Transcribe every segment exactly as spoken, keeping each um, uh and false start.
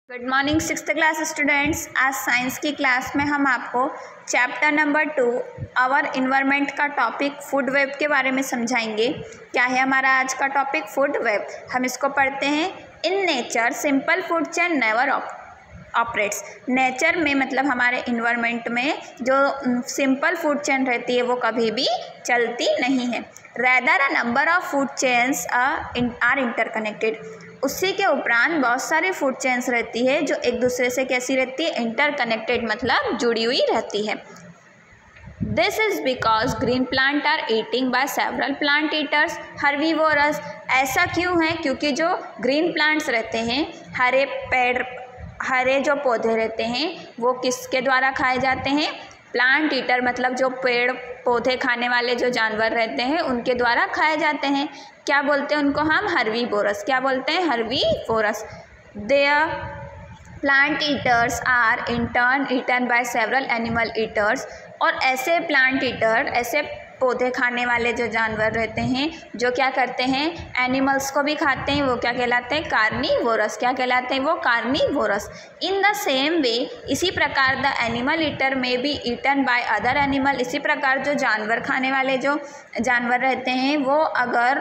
Good morning sixth class students. आज science की class में हम आपको chapter number two our environment का टॉपिक फूड वेब के बारे में समझाएंगे। क्या है हमारा आज का टॉपिक? Food web. हम इसको पढ़ते हैं। In nature simple food chain never operates. Nature में मतलब हमारे इन्वायरमेंट में जो सिंपल फूड चेन रहती है वो कभी भी चलती नहीं है। Rather a number of food chains are interconnected. उसी के उपरांत बहुत सारी फूड चेन्स रहती है जो एक दूसरे से कैसी रहती है? इंटरकनेक्टेड मतलब जुड़ी हुई रहती है। This is because green plant are eating by several plant eaters herbivores. ऐसा क्यों है? क्योंकि जो ग्रीन प्लांट्स रहते हैं, हरे पेड़, हरे जो पौधे रहते हैं वो किसके द्वारा खाए जाते हैं? प्लांट ईटर मतलब जो पेड़ पौधे खाने वाले जो जानवर रहते हैं उनके द्वारा खाए जाते हैं। क्या बोलते हैं उनको हम? हर्बीवोरस। क्या बोलते हैं? Herbivores. There plant eaters are in turn eaten by several animal eaters. और ऐसे प्लांट ईटर, ऐसे पौधे खाने वाले जो जानवर रहते हैं जो क्या करते हैं? एनिमल्स को भी खाते हैं, वो क्या कहलाते हैं? कार्निवोरस। क्या कहलाते हैं वो? Carnivores. In the same way, इसी प्रकार the animal eater may be eaten by other animal. इसी प्रकार जो जानवर खाने वाले जो जानवर रहते हैं वो अगर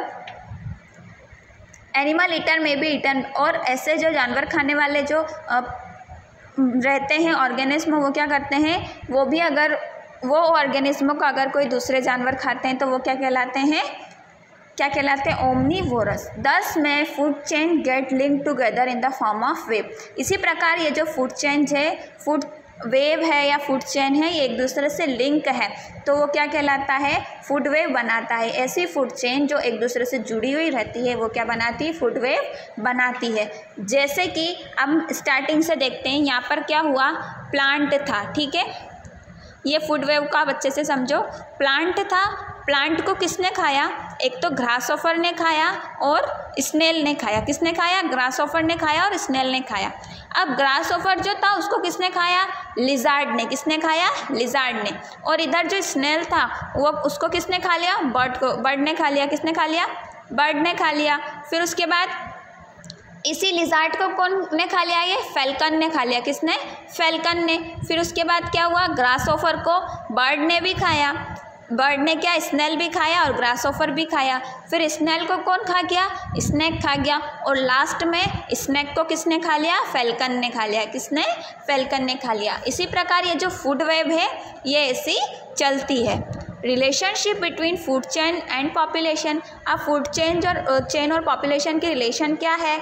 एनिमल ईटर में भी ईटन, और ऐसे जो जानवर खाने वाले जो आ, रहते हैं ऑर्गेनिज्म, वो क्या करते हैं? वो भी अगर वो ऑर्गेनिज्म को अगर कोई दूसरे जानवर खाते हैं तो वो क्या कहलाते हैं? क्या कहलाते हैं? ओमनीवोरस। दस में food chain get link together in the form of web. इसी प्रकार ये जो फूड चेन है, फूड वेव है या फूड चेन है, ये एक दूसरे से लिंक है तो वो क्या कहलाता है? फूड वेव बनाता है। ऐसी फूड चेन जो एक दूसरे से जुड़ी हुई रहती है वो क्या बनाती है? फूड वेव बनाती है। जैसे कि हम स्टार्टिंग से देखते हैं, यहाँ पर क्या हुआ? प्लांट था, ठीक है। ये फूड वेव का बच्चे से समझो। प्लांट था, प्लांट को किसने खाया? एक तो ग्रासऑफर ने खाया और स्नेल ने खाया। किसने खाया? ग्रासऑफर ने खाया और स्नेल ने खाया। अब ग्रासऑफर जो था उसको किसने खाया? लिजार्ड ने। किसने खाया? लिजार्ड ने। और इधर जो स्नेल था वो उसको किसने खा लिया? बर्ड को। बर्ड ने खा लिया। किसने खा लिया? बर्ड ने खा लिया। फिर उसके बाद इसी लिजार्ड को कौन ने खा लिया? ये फैल्कन ने खा लिया। किसने? फैल्कन ने। फिर उसके बाद क्या हुआ? ग्रासऑफर को बर्ड ने भी खाया। बर्ड ने क्या? स्नेल भी खाया और ग्रासऑफर भी खाया। फिर स्नेल को कौन खा गया? स्नेक खा गया। और लास्ट में स्नेक को किसने खा लिया? फैल्कन ने खा लिया। किसने? फैल्कन ने खा लिया। इसी प्रकार ये जो फूड वेब है ये ऐसी चलती है। Relationship between food chain and population. अब फूड चेन और चेन और पॉपुलेशन की रिलेशन क्या है?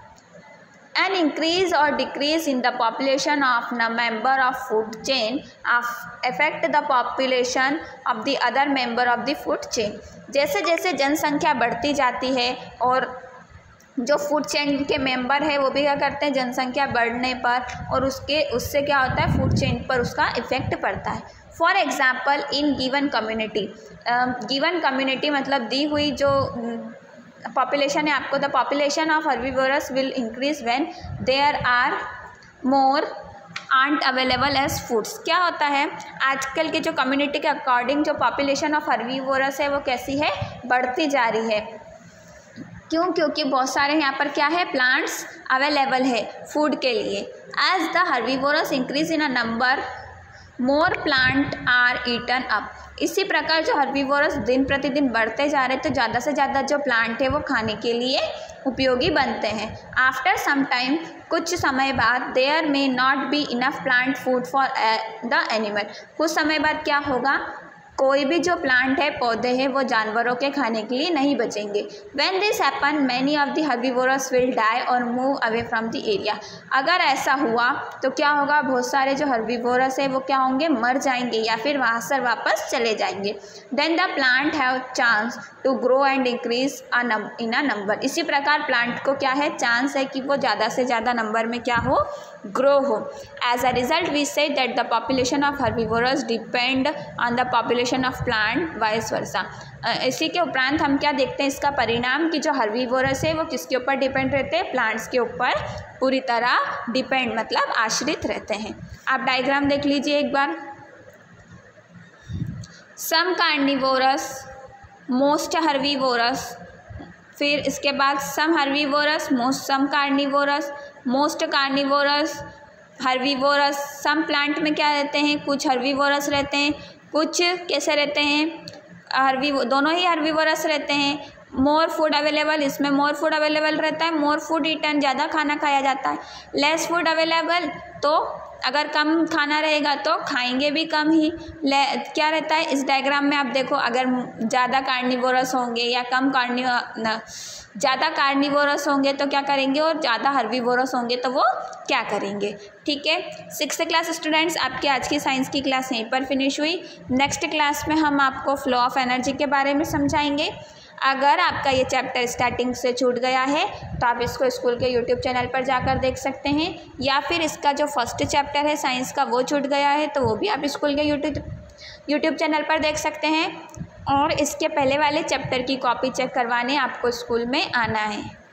An increase or decrease in the population of the member of food chain affect the population of the other member of the food chain। जैसे जैसे जनसंख्या बढ़ती जाती है और जो फूड चेन के मेंबर है वो भी क्या करते हैं? जनसंख्या बढ़ने पर और उसके उससे क्या होता है? फूड चेन पर उसका इफेक्ट पड़ता है। For example in given community. Given community मतलब दी हुई जो पॉपुलेशन है आपको, the population of herbivorous will increase when there are more ant available as foods. क्या होता है? आजकल के जो कम्युनिटी के अकॉर्डिंग जो पॉपुलेशन ऑफ हर्बीवोरस है वो कैसी है? बढ़ती जा रही है। क्यों? क्योंकि बहुत सारे यहाँ पर क्या है? प्लांट्स अवेलेबल है फूड के लिए। As the herbivorous increase in a number more plant are eaten up. इसी प्रकार जो हर्बीवोरस दिन प्रतिदिन बढ़ते जा रहे तो ज़्यादा से ज़्यादा जो प्लांट है वो खाने के लिए उपयोगी बनते हैं। आफ्टर सम टाइम, कुछ समय बाद, there may not be enough plant food for the animal. कुछ समय बाद क्या होगा? कोई भी जो प्लांट है, पौधे हैं, वो जानवरों के खाने के लिए नहीं बचेंगे। When this happen many of the herbivorous will die और move away from the area. अगर ऐसा हुआ तो क्या होगा? बहुत सारे जो हर्बीवोरस है वो क्या होंगे? मर जाएंगे या फिर वहाँ से वापस चले जाएंगे। Then the plant have chance to grow and increase in a number. इसी प्रकार प्लांट को क्या है? चांस है कि वो ज़्यादा से ज़्यादा नंबर में क्या हो? ग्रो हो। As a result we say that the population of herbivorous depend on the population of plant vice versa. इसी के उपरांत हम क्या देखते हैं? इसका परिणाम कि जो हर्बीवोरस है वो किसके ऊपर डिपेंड रहते हैं? प्लांट्स के ऊपर पूरी तरह डिपेंड मतलब आश्रित रहते हैं। आप डायग्राम देख लीजिए एक बार। सम कार्निवोरस, मोस्ट हर्बीवोरस, फिर इसके बाद some herbivorous, most some carnivorous, most carnivorous, herbivorous. Some plant में क्या रहते हैं, कुछ हर्बीवोरस रहते हैं, कुछ कैसे रहते हैं, हर्बी दोनों ही हर्बीवोरस रहते हैं। मोर फूड अवेलेबल, इसमें मोर फूड अवेलेबल रहता है, मोर फूड ईटन, ज़्यादा खाना खाया जाता है। लेस फूड अवेलेबल, तो अगर कम खाना रहेगा तो खाएंगे भी कम ही। ले क्या रहता है इस डायग्राम में, आप देखो, अगर ज़्यादा कार्निवोरस होंगे या कम कार्नि ज़्यादा कार्निवोरस होंगे तो क्या करेंगे, और ज़्यादा हर्बीवोरस होंगे तो वो क्या करेंगे। ठीक है, सिक्स्थ क्लास स्टूडेंट्स, आपकी आज की साइंस की क्लास यहीं पर फिनिश हुई। नेक्स्ट क्लास में हम आपको फ्लो ऑफ एनर्जी के बारे में समझाएंगे। अगर आपका ये चैप्टर स्टार्टिंग से छूट गया है तो आप इसको स्कूल के यूट्यूब चैनल पर जाकर देख सकते हैं, या फिर इसका जो फर्स्ट चैप्टर है साइंस का वो छूट गया है तो वो भी आप स्कूल के यूट्यूब यूट्यूब चैनल पर देख सकते हैं। और इसके पहले वाले चैप्टर की कॉपी चेक करवाने आपको स्कूल में आना है।